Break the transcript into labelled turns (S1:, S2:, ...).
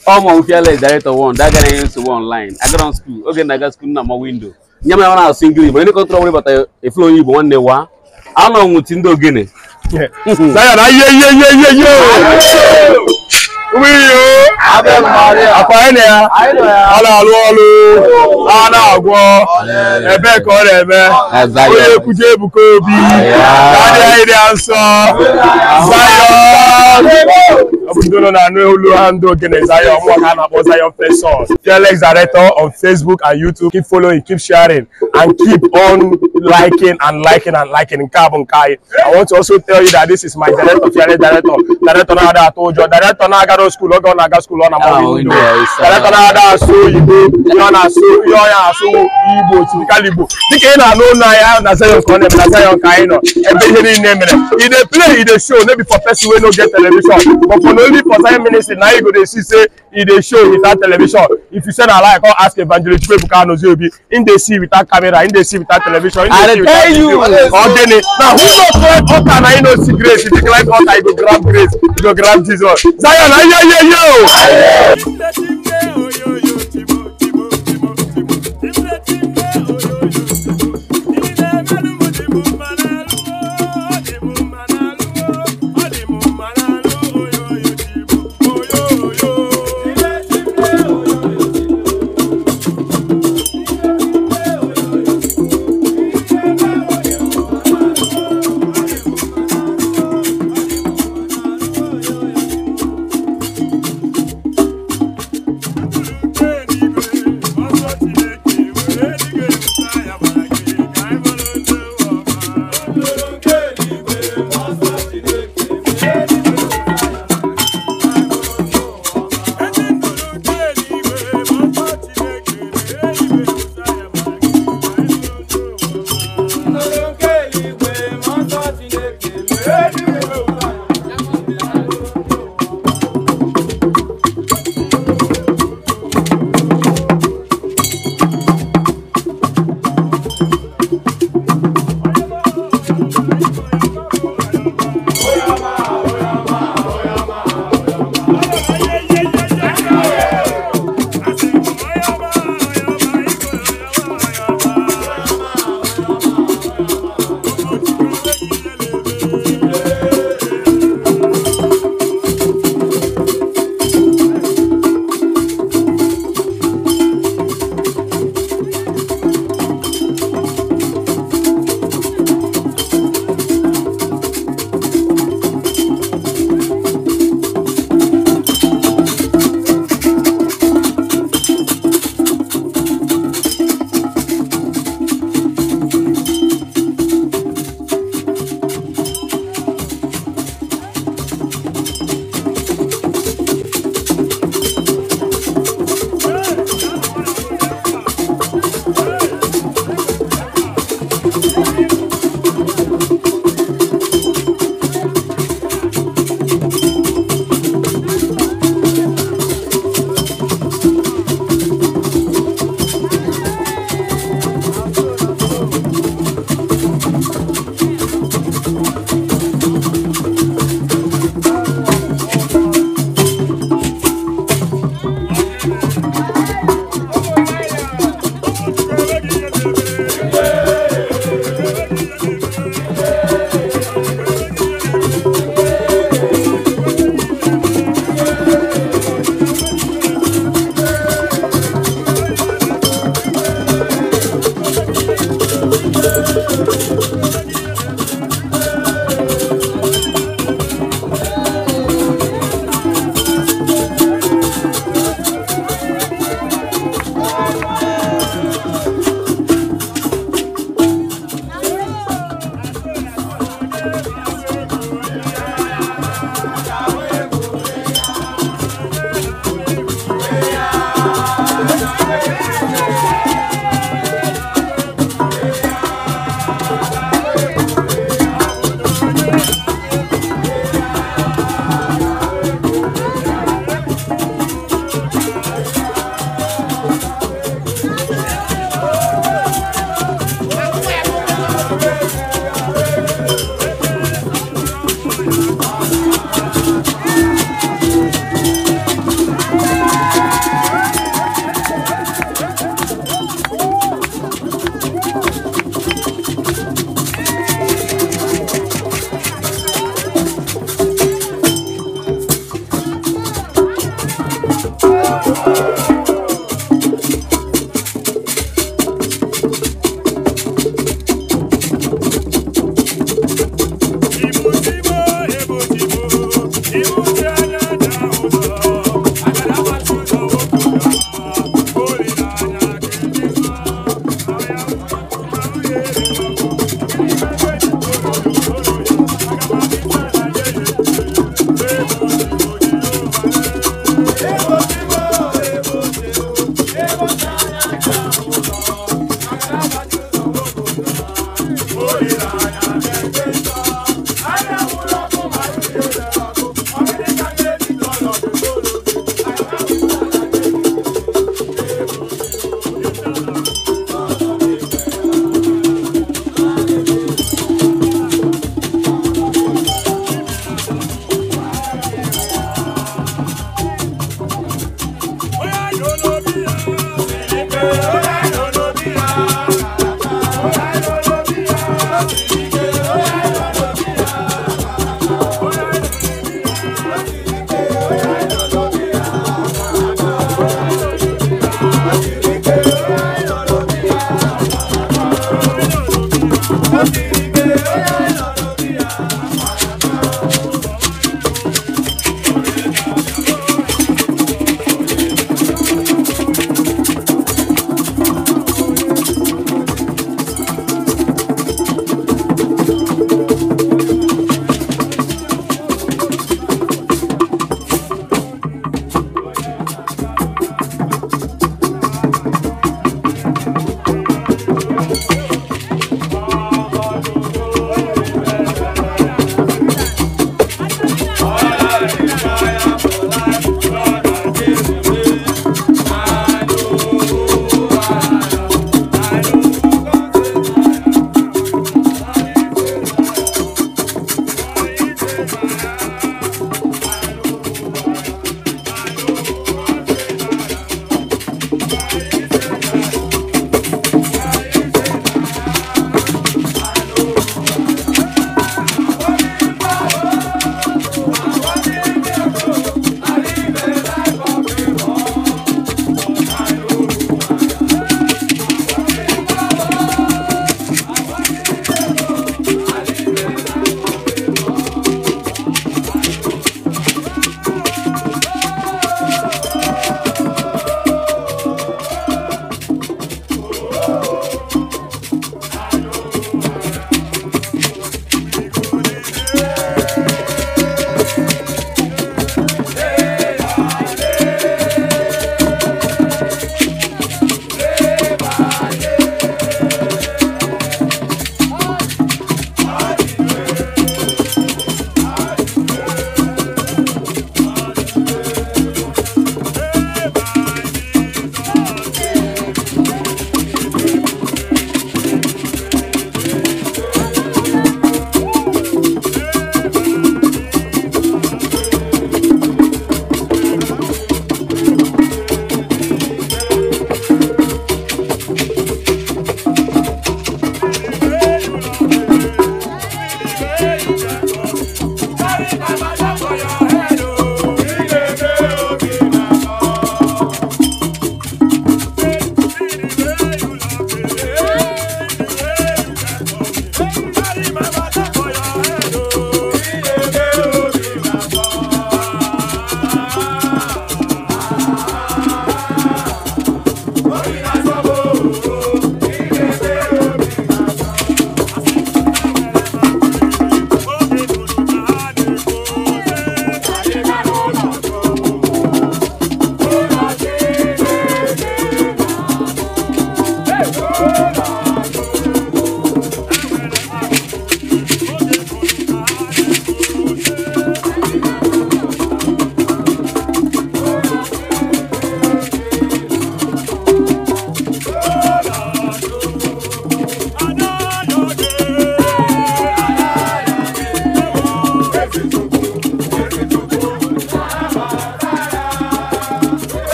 S1: Almost fearless director one. That guy used to online. I got on school. Okay, I got school na my window. Nyama wana single, but any control about a flow you one day wa. I don't know what's in the Guinea.
S2: Zion, yeah. We you. Apanya. Ala alu. Ana agwo. Ebe ko ebe. Oye kuje bukobi. Dade ide anso. Zion. Abudono na no ulu hando Ogene Zion. Mo kana bo Zion person. Fearless director on Facebook and YouTube. Keep following, keep sharing, and keep on liking and liking and liking. Carbon Kai. I want to also tell you that this is my director, fearless director. Director na da told you. Director na ga school, go na ga school on a window. Director na da so Igbo, you na so you ya so Igbo, typical Igbo. Dike na no na ya na Zion Kone, na Zion Kai no. Every name e dey play, e dey show, no be for person wey no get television. But for only for 10 minutes now you go dey see say e dey show without television. If you say na like, come ask evangelist Ebuka Nozobi, in dey see without camera, in dey see without television, in dey see without video. Ogene. Now who no climb altar na you no see grace? If you climb altar, you go grab grace, you go grab Jesus. Zion, yeah.